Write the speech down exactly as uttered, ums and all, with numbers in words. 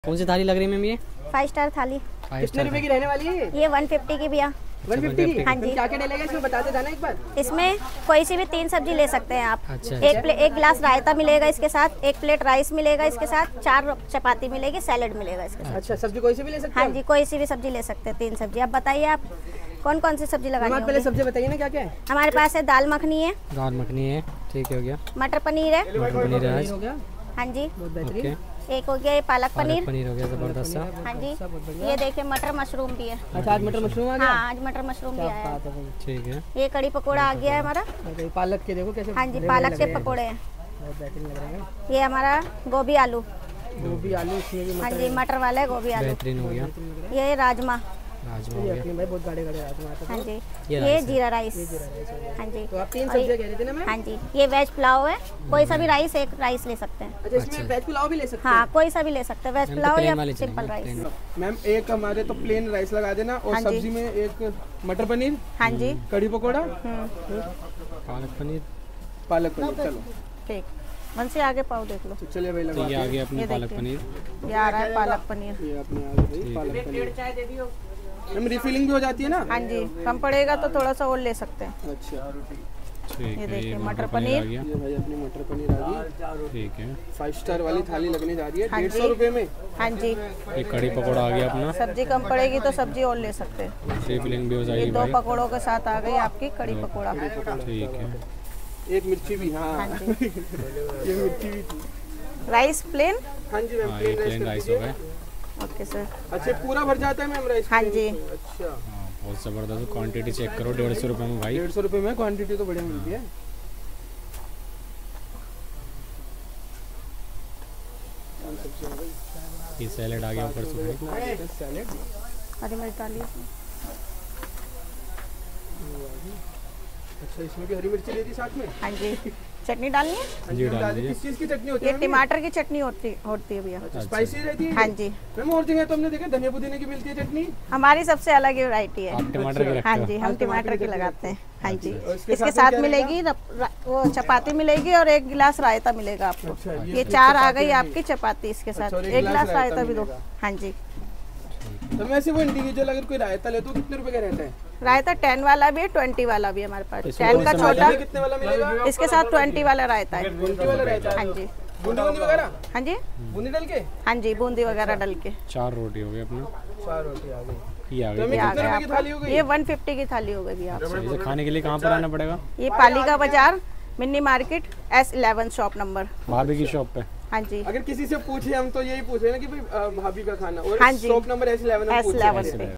कौन सी थाली लग रही है मैम ये? फाइव स्टार थाली। कितने रुपए की रहने वाली है ये? ये वन फिफ्टी की भैया। वन फिफ्टी की? हाँ जी। क्या क्या डलेगा इसमें बताते जाना एक बार। इसमें कोई सी भी तीन सब्जी ले सकते हैं आप। अच्छा, एक प्लेट एक गिलास रायता मिलेगा इसके साथ, एक प्लेट राइस मिलेगा इसके साथ, चार चपाती मिलेगी, सैलेड मिलेगा इसके साथ। अच्छा, सब्जी कोई सी भी ले सकते हैं? हाँ जी, कोई सी भी सब्जी ले सकते हैं, तीन सब्जी। आप बताइए आप कौन कौन सी सब्जी लगानी है? पहले सब्जी बताइए ना क्या क्या है। हमारे पास है दाल मखनी है, दाल मखनी है, ठीक है, हो गया। मटर पनीर है, मटर पनीर है आज। हो गया, हाँ जी। बहुत बेहतरीन। एक हो गया ये पालक पालक पनीर। पनीर हो गया, जबरदस्त सा। हाँ जी। ये देखिए मटर मशरूम भी है। अच्छा, आज मटर मशरूम आ गया। हाँ, आज मटर मशरूम भी आया है। ठीक है, ये कड़ी पकौड़ा आ गया है हमारा। अच्छा, पालक के देखो कैसे। हाँ जी, पालक के पकौड़े हैं। बहुत बेहतरीन लग रहे हैं। ये हमारा गोभी आलू। गोभी आलू, इसमें भी हाँ जी, मटर वाला है गोभी आलू। बेहतरीन हो गया। ये राजमा। राजमा हो ये गया। अपनी भाई बहुत गाढ़े गाढ़े राजमा आता है। हाँ जी। ये ये राइस है। जीरा राइस। हाँ जी। तो आप तीन सब्जियां कह रहे थे ना मैम? हाँ जी। ये वेज पुलाव है, कोई सा भी राइस, एक राइस ले सकते हैं। अच्छा, इसमें वेज पुलाव भी ले सकते हैं? हाँ, कोई सा भी ले सकते हैं, वेज मैम तो पुलाव प्लेन या वाली सिंपल चलेंगे, राइस। प्लेन। मैम एक हमारे तो प्लेन राइस लगा देना और हाँ जी। सब्जी में एक मटर पनीर, हाँ जी। कढ़ी पकौड़ा, हम्म, पालक पनीर, पालक पनीर। चलो ठीक। मन से आगे पाव देख लो। तो चलिए भाई तो लगा ये आ गया अपनी ये पालक देखिए। पनीर। ये आ रहा है पालक पनीर। ये अपने आ गई पालक पनीर। चाय दे दियो। मैम रिफिलिंग भी हो जाती है ना? हाँ जी, कम पड़ेगा तो थोड़ा सा और ले सकते हैं। अच्छा, ठीक ये है, देखिए ये मटर आ पनीर। गया, ये भाई अपनी मटर पनीर आ गई। ठीक है। फाइव स्टार वाली थाली लगने जा रही है हाँ डेढ़ जी। सौ रुपए में। हाँ जी। ये कड़ी पकौड़ा आ गया अपना। सब्जी कम पड़ेगी तो सब्जी और ले सकते हैं। रिफिलिंग भी हो ये जाएगी दो भाई। पकौड़ों के साथ आ गई आपकी कड़ी पकौड़ा। ठीक है, एक मिर्ची भी। हाँ, हाँ जी। ये मिर्ची भी थी। Rice plain. हाँ जी मैम, हाँ ये प्लेन प्लेन राइस राइस कर हो दीजिए। गए। Okay sir. अच्छा, पूरा भर जाता है मैम राइस? हाँ प्लेन? जी। अच्छा, हाँ, बहुत ज़बरदस्त क्वांटिटी चेक करो, डेढ़ सौ रुपये में भाई। डेढ़ सौ रुपए में क्वांटिटी तो बढ़िया मिलती है। ये सैलेड आ गया ऊपर से भाई। सैलेड। हरी मिर्च डालिए। अच्छा, इसमें भी हरी मिर्ची दे दी साथ में? हाँ जी। चटनी डालनी है? हाँ जी, मैम, डाल डाल दी। दीजिए। किस चीज़ की चटनी होती ये है? टमाटर की चटनी होती होती है भैया। अच्छा, स्पाइसी रहती है? हाँ जी। मैम और जगह तो हमने देखा धनिया पुदीने की मिलती है चटनी। हमारी सबसे अलग ही वैरायटी है। आप टमाटर के हाँ रखते जी, हो? हम टमाटर की लगाते हैं। हाँ जी। और इसके इसके साथ में साथ क्या मिलेगी रप- रा- वो चपाती मिलेगी और एक गिलास रायता मिलेगा आपको। अच्छा, ये- ये ये चार आ चपाती गई आ आपकी चपाती इसके साथ। अच्छा, और एक एक गिलास गिलास रायता रायता भी दो। मिलेगा। हाँ जी। तो वैसे वो इंडिविजुअल अगर कोई रायता ले तो कितने रुपए का रहता है? रायता टेन वाला भी है, ट्वेंटी वाला भी है हमारे पास। इसमें टेन का कौन सा छोटा, ये कितने वाला मिलेगा? इसके साथ ट्वेंटी वाला रायता है। बूंदी वाला रायता है? हाँ जी। बूंदी बूंदी वगैरह? हाँ जी। बूंदी डाल के? हाँ जी, बूंदी वगैरह डल के। चार रोटी हो गई अपना। चार रोटी आ गई। ये आ तो गई। हमें ये आ कितने गया रुपए की थाली हो आपका। गई? ये वन फिफ्टी की थाली हो गई भैया आपसे। अच्छा, इसे खाने के लिए कहाँ पर आना पड़ेगा? ये Palika Bazaar mini market S eleven shop number. भाभी की शॉप पे। हाँ जी। अगर किसी से पूछे हम तो यही पूछ रहे हैं ना कि भाई अ, भाभी का खाना और हाँ जी। Shop number S eleven S eleven पे।